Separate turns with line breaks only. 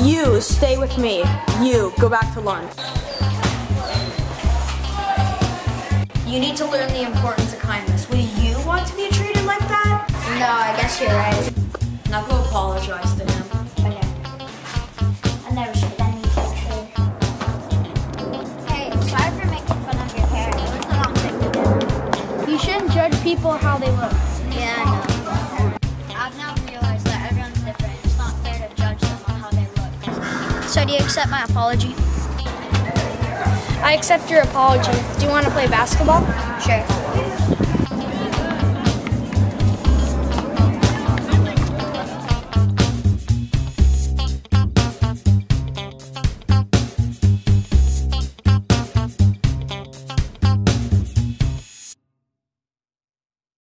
You stay with me. You go back to lunch.
You need to learn the importance of kindness. Will you want to be treated like that?
No, I guess you're right.
Now go apologize to him.
Okay. I never should have done anything. Hey, sorry for making fun of your hair. It was the wrong thing to do.
You shouldn't judge people how they look.
Yeah, I know. I've now realized that everyone's different. It's not fair to judge them on how they look. So do you accept my apology?
I accept your apology. Do you want to play basketball?
Sure.